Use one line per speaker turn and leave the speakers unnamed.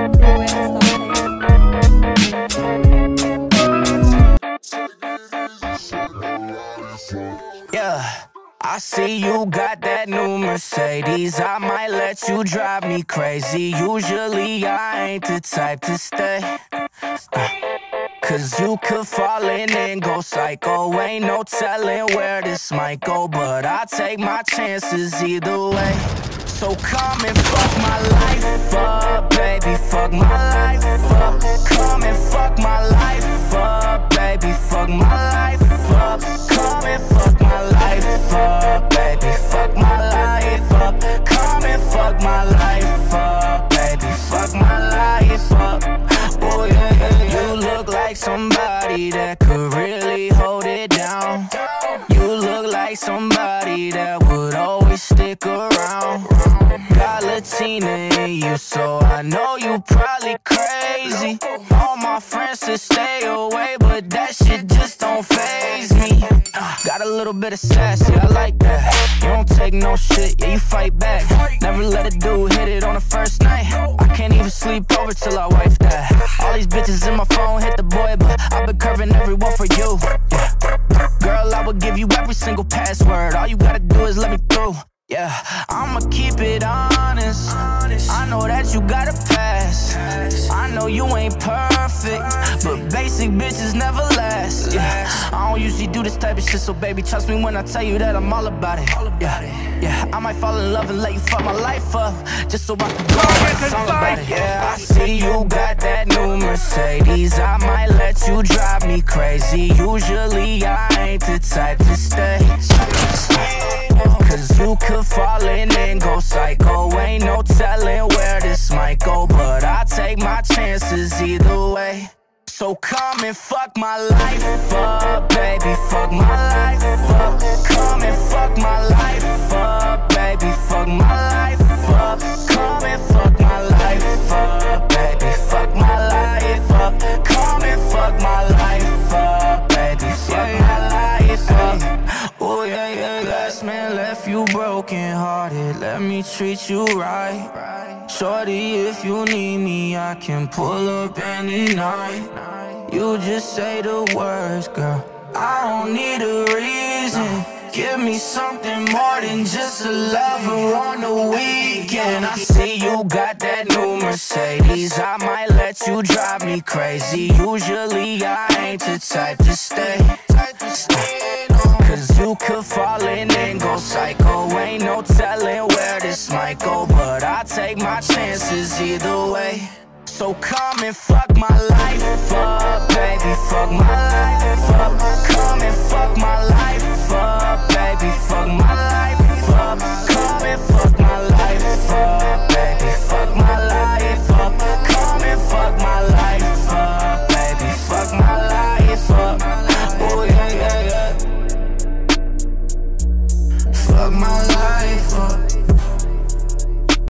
Yeah, I see you got that new Mercedes. I might let you drive me crazy. Usually I ain't the type to stay, cause you could fall in and go psycho. Ain't no telling where this might go, but I take my chances either way. So come and fuck my life up, baby, fuck my life up. Come and fuck my life up, baby, fuck my life up. Come and fuck my life up, baby, fuck my life up. Come and fuck my life up, baby, fuck my life up. Oh yeah, yeah, yeah. You look like somebody that could really hold it down. You look like somebody that would always stick around. Got Latina in you, so I know you probably crazy. All my friends to stay away, but that shit just don't faze me. Got a little bit of sass, yeah, I like that. You don't take no shit, yeah, you fight back. Never let a dude hit it on the first night. I can't even sleep over till I wife that. All these bitches in my phone hit the boy, but I've been curving everyone for you, yeah. Girl, I would give you every single password. All you gotta do is let me through. Yeah, I'ma keep it honest. I know that you got a past. I know you ain't perfect, but basic bitches never last. Yeah, I don't usually do this type of shit, so baby, trust me when I tell you that I'm all about it. Yeah, I might fall in love and let you fuck my life up, just so I can go and song about it. Yeah, I see you got that new Mercedes. I might let you drive me crazy. Usually I ain't the type to stay, cause you could fall in and go psycho. Ain't no telling where this might go, but I take my chances either way. So come and fuck my life up, baby, fuck my life up. Come and fuck my life up, baby, fuck my life up. Come and fuck my life up, baby, fuck my life up. Come and fuck my life up, baby, fuck my life up. Oh yeah, yeah, last man left you broken hearted. Let me treat you right. Shorty, if you need me, I can pull up any night. You just say the words, girl, I don't need a reason. Give me something more than just a lover on the weekend. I see you got that new Mercedes. I might let you drive me crazy. Usually I ain't the type to stay, cause you could fall in and go psycho. Ain't no telling where this might go, but I take my chances either way. So come and fuck my life up, baby, fuck my life up. Come and